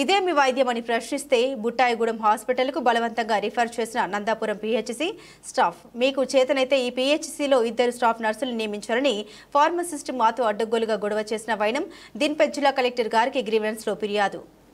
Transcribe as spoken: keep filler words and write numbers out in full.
ఇదేమి వైద్యమని ప్రశ్నిస్తే బుట్టాయిగూడెం హాస్పిటల్కు బలవంతంగా రిఫర్ చేసిన నందాపురం పీహెచ్సీ స్టాఫ్. మీకు చేతనైతే ఈ పీహెచ్సీలో ఇద్దరు స్టాఫ్ నర్సులు నియమించారని ఫార్మసిస్ట్ మాతో అడ్డగోలుగా గొడవ చేసిన వైనం. దీనిపై జిల్లా కలెక్టర్ గారికి గ్రీవెన్స్లో ఫిర్యాదు.